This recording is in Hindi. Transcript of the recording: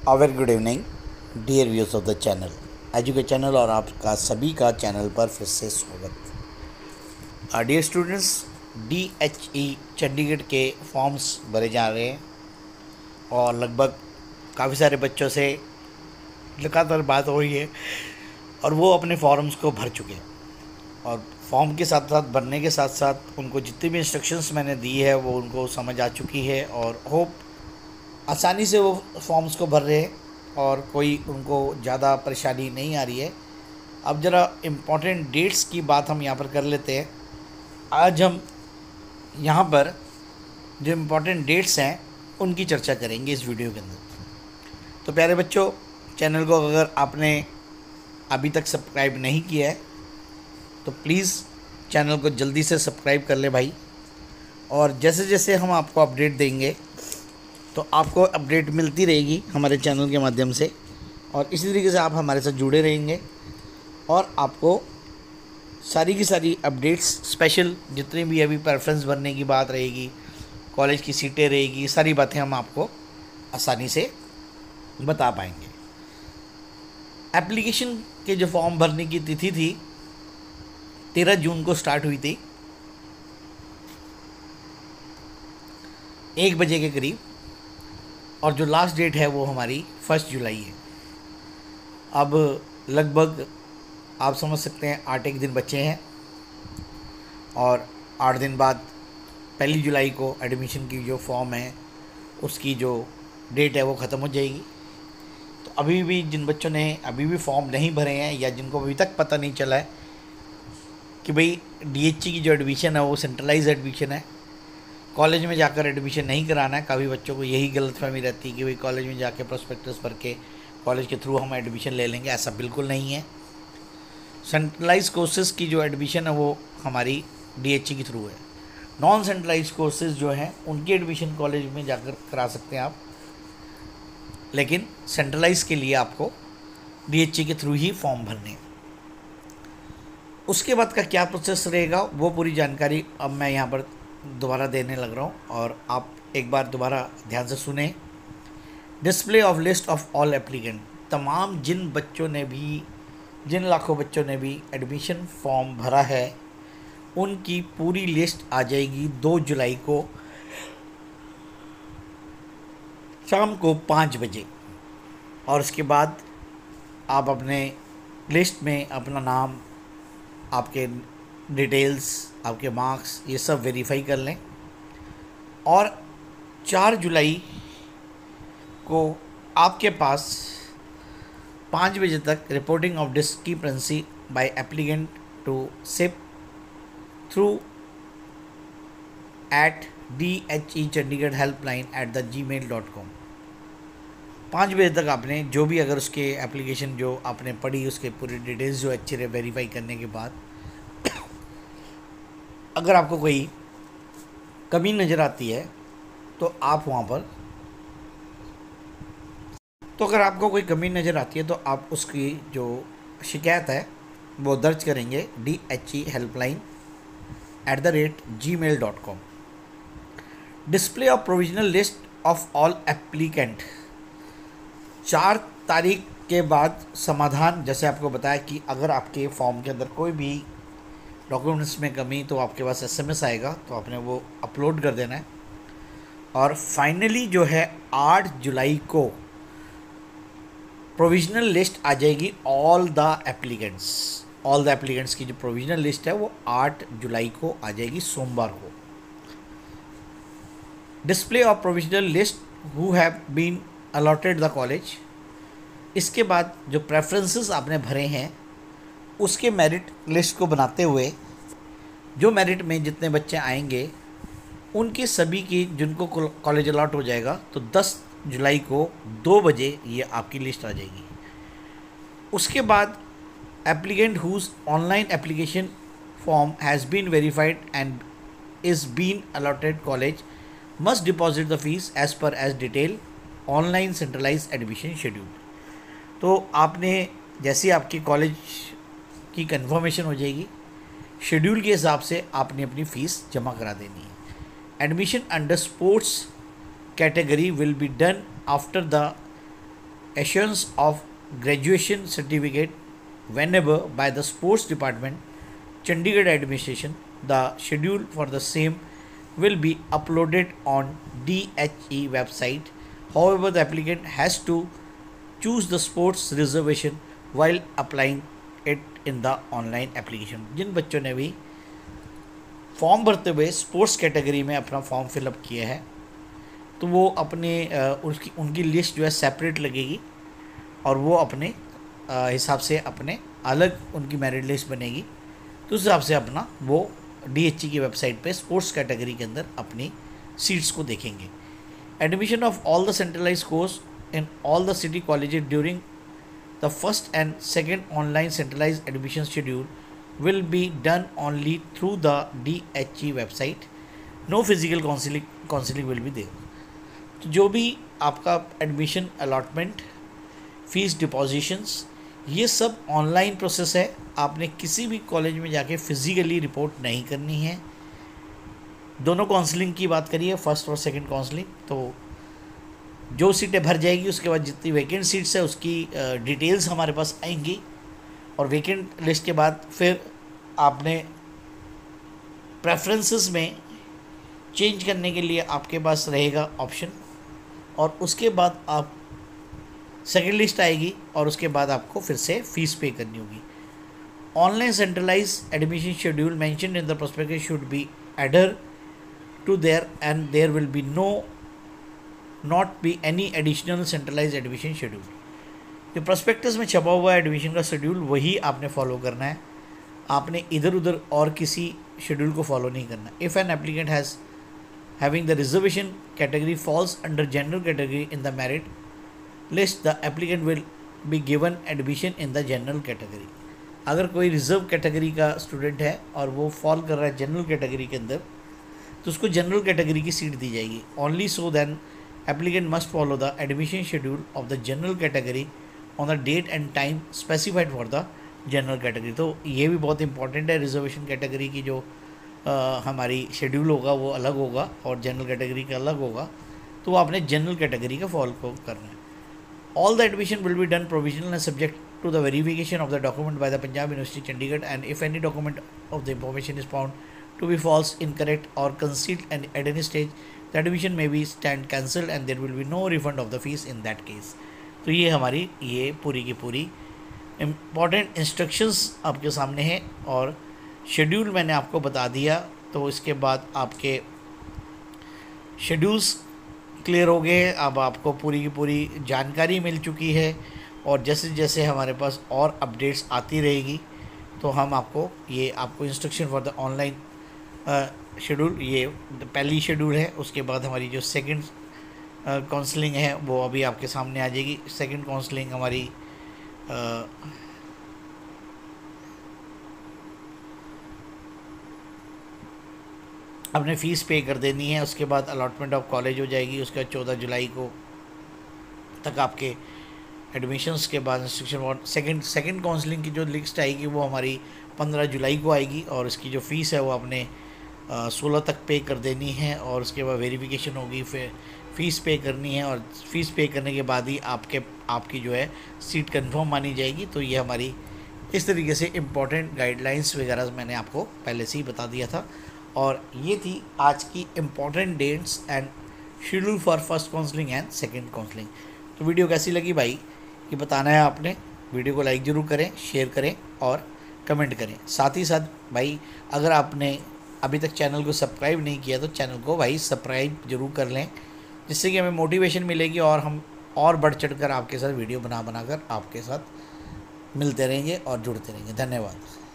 Very good evening dear viewers of the channel education channel और आपका सभी का चैनल पर फिर से स्वागत। डियर स्टूडेंट्स, DHE चंडीगढ़ के फॉर्म्स भरे जा रहे हैं और लगभग काफ़ी सारे बच्चों से लगातार बात हो रही है और वो अपने फॉर्म्स को भर चुके हैं। और फॉर्म के साथ साथ भरने के साथ साथ उनको जितनी भी इंस्ट्रक्शंस मैंने दी है वो उनको समझ आ चुकी है और होप आसानी से वो फॉर्म्स को भर रहे हैं और कोई उनको ज़्यादा परेशानी नहीं आ रही है। अब ज़रा इम्पॉर्टेंट डेट्स की बात हम यहाँ पर कर लेते हैं। आज हम यहाँ पर जो इम्पॉर्टेंट डेट्स हैं उनकी चर्चा करेंगे इस वीडियो के अंदर। तो प्यारे बच्चों, चैनल को अगर आपने अभी तक सब्सक्राइब नहीं किया है तो प्लीज़ चैनल को जल्दी से सब्सक्राइब कर ले भाई। और जैसे जैसे हम आपको अपडेट देंगे तो आपको अपडेट मिलती रहेगी हमारे चैनल के माध्यम से और इसी तरीके से आप हमारे साथ जुड़े रहेंगे और आपको सारी की सारी अपडेट्स स्पेशल जितनी भी अभी प्रेफरेंस भरने की बात रहेगी, कॉलेज की सीटें रहेगी, सारी बातें हम आपको आसानी से बता पाएंगे। एप्लीकेशन के जो फॉर्म भरने की तिथि थी 13 जून को स्टार्ट हुई थी 1 बजे के करीब और जो लास्ट डेट है वो हमारी 1 जुलाई है। अब लगभग आप समझ सकते हैं 8 दिन बचे हैं और 8 दिन बाद 1 जुलाई को एडमिशन की जो फॉर्म है उसकी जो डेट है वो ख़त्म हो जाएगी। तो अभी भी जिन बच्चों ने अभी भी फॉर्म नहीं भरे हैं या जिनको अभी तक पता नहीं चला है कि भाई DHE की जो एडमिशन है वो सेंट्रलाइज एडमिशन है, कॉलेज में जाकर एडमिशन नहीं कराना है। काफ़ी बच्चों को यही गलतफहमी रहती है कि भाई कॉलेज में जाके प्रोस्पेक्टस भर के कॉलेज के थ्रू हम एडमिशन ले लेंगे। ऐसा बिल्कुल नहीं है। सेंट्रलाइज कोर्सेज़ की जो एडमिशन है वो हमारी DHE के थ्रू है। नॉन सेंट्रलाइज कोर्सेज़ जो हैं उनकी एडमिशन कॉलेज में जाकर करा सकते हैं आप, लेकिन सेंट्रलाइज के लिए आपको DHE के थ्रू ही फॉर्म भरने हैं। उसके बाद का क्या प्रोसेस रहेगा वो पूरी जानकारी अब मैं यहाँ पर दोबारा देने लग रहा हूँ और आप एक बार दोबारा ध्यान से सुने। Display of list of all applicant, तमाम जिन लाखों बच्चों ने भी एडमिशन फॉर्म भरा है उनकी पूरी लिस्ट आ जाएगी 2 जुलाई को शाम को 5 बजे। और उसके बाद आप अपने लिस्ट में अपना नाम, आपके डिटेल्स, आपके मार्क्स ये सब वेरीफाई कर लें और 4 जुलाई को आपके पास 5 बजे तक reporting of discrepancy by applicant to sip through @DHE Chandigarh helpline @gmail.com। 5 बजे तक आपने जो भी अगर उसके एप्लीकेशन जो आपने पढ़ी उसके पूरी डिटेल्स जो अच्छे से वेरीफाई करने के बाद अगर आपको कोई कमी नज़र आती है तो आप वहाँ पर अगर आपको कोई कमी नज़र आती है तो आप उसकी जो शिकायत है वो दर्ज करेंगे DHE helpline @gmail.com। Display of provisional list of all applicant, 4 तारीख के बाद समाधान। जैसे आपको बताया कि अगर आपके फॉर्म के अंदर कोई भी डॉक्यूमेंट्स में कमी तो आपके पास SMS आएगा तो आपने वो अपलोड कर देना है। और फाइनली जो है 8 जुलाई को प्रोविजनल लिस्ट आ जाएगी ऑल द एप्लीकेंट्स की जो प्रोविजनल लिस्ट है वो 8 जुलाई को आ जाएगी सोमवार को। Display of provisional list who have been allotted the college, इसके बाद जो प्रेफरेंसेस आपने भरे हैं उसके मेरिट लिस्ट को बनाते हुए जो मेरिट में जितने बच्चे आएंगे उनके सभी की जिनको कॉलेज अलॉट हो जाएगा तो 10 जुलाई को 2 बजे ये आपकी लिस्ट आ जाएगी। उसके बाद applicant whose online application form has been verified and is been allotted college must deposit the fees as per as detail online centralise admission schedule. तो आपने जैसे आपकी कॉलेज की कंफर्मेशन हो जाएगी शेड्यूल के हिसाब से आपने अपनी फ़ीस जमा करा देनी है। Admission under sports category will be done after the assurance of graduation certificate whenever by the sports department, Chandigarh administration. The schedule for the same will be uploaded on DHE website. However, the applicant has to choose the sports reservation while applying it in the online application. जिन बच्चों ने भी फॉर्म भरते हुए स्पोर्ट्स कैटेगरी में अपना फॉर्म फिलअप किया है तो वो अपने उनकी लिस्ट जो है सेपरेट लगेगी और वो अपने हिसाब से अपने अलग उनकी मेरिट लिस्ट बनेगी, तो उस हिसाब से अपना वो DHE की वेबसाइट पे स्पोर्ट्स कैटेगरी के अंदर अपनी सीट्स को देखेंगे. Admission of all the centralise course in all the city colleges during the first and second online centralise admission schedule will be done only through the DHE website. No physical counseling will be there. तो जो भी आपका एडमिशन अलॉटमेंट, फीस डिपॉजिशंस, ये सब ऑनलाइन प्रोसेस है. आपने किसी भी कॉलेज में जाके फिज़िकली रिपोर्ट नहीं करनी है. दोनों काउंसलिंग की बात करिए, फर्स्ट और सेकंड काउंसलिंग, तो जो सीटें भर जाएगी उसके बाद जितनी वैकेंट सीट्स है उसकी डिटेल्स हमारे पास आएंगी और वैकेंट लिस्ट के बाद फिर आपने प्रेफरेंसेस में चेंज करने के लिए आपके पास रहेगा ऑप्शन और उसके बाद आप सेकेंड लिस्ट आएगी और उसके बाद आपको फिर से फीस पे करनी होगी. Online centralise admission schedule mentioned in the prospectus should be adhere to there and there will be not be any additional centralise admission schedule. जो प्रोस्पेक्टस में छपा हुआ है एडमिशन का शेड्यूल वही आपने फॉलो करना है. आपने इधर उधर और किसी शेड्यूल को फॉलो नहीं करना. If an applicant having the reservation category falls under general category in the merit list, the applicant will be given admission in the general category. अगर कोई रिजर्व कैटेगरी का स्टूडेंट है और वो फॉल कर रहा है जनरल कैटेगरी के अंदर तो उसको जनरल कैटेगरी की सीट दी जाएगी. Only so then applicant must follow the admission schedule of the general category on the date and time specified for the general category. तो ये भी बहुत इंपॉर्टेंट है. रिजर्वेशन कैटेगरी की जो हमारी शेड्यूल होगा वो अलग होगा और जनरल कैटेगरी का अलग होगा, तो वो आपने जनरल कैटेगरी का फॉलो करना है. All the admission will be done provisional and subject to the verification of the document by the Punjab university Chandigarh and if any document of the information is found to be false, incorrect और concealed and at any stage the admission may be stand cancelled and there will be no refund of the fees in that case. तो ये हमारी ये पूरी की पूरी इम्पॉर्टेंट इंस्ट्रक्शंस आपके सामने हैं और शेड्यूल मैंने आपको बता दिया. तो इसके बाद आपके शेड्यूल्स क्लियर हो गए. अब आपको पूरी की पूरी जानकारी मिल चुकी है और जैसे जैसे हमारे पास और अपडेट्स आती रहेगी तो हम आपको instruction for the online schedule, ये पहली शेड्यूल है. उसके बाद हमारी जो सेकंड काउंसलिंग है वो अभी आपके सामने आ जाएगी. सेकंड काउंसलिंग हमारी आपने फ़ीस पे कर देनी है. उसके बाद अलॉटमेंट ऑफ कॉलेज हो जाएगी. उसके बाद 14 जुलाई को तक आपके एडमिशन्स के बाद इंस्ट्रक्शन और सेकंड काउंसलिंग की जो लिस्ट आएगी वो हमारी 15 जुलाई को आएगी और इसकी जो फ़ीस है वो आपने 16 तक पे कर देनी है और उसके बाद वेरिफिकेशन होगी, फिर फ़ीस पे करनी है और फ़ीस पे करने के बाद ही आपकी जो है सीट कंफर्म मानी जाएगी. तो ये हमारी इस तरीके से इम्पॉर्टेंट गाइडलाइंस वगैरह मैंने आपको पहले से ही बता दिया था और ये थी आज की important dates and schedule for first counselling and second counselling. तो वीडियो कैसी लगी भाई ये बताना है आपने. वीडियो को लाइक ज़रूर करें, शेयर करें और कमेंट करें. साथ ही साथ भाई अगर आपने अभी तक चैनल को सब्सक्राइब नहीं किया तो चैनल को भाई सब्सक्राइब जरूर कर लें, जिससे कि हमें मोटिवेशन मिलेगी और हम और बढ़ चढ़ कर आपके साथ वीडियो बना कर आपके साथ मिलते रहेंगे और जुड़ते रहेंगे. धन्यवाद.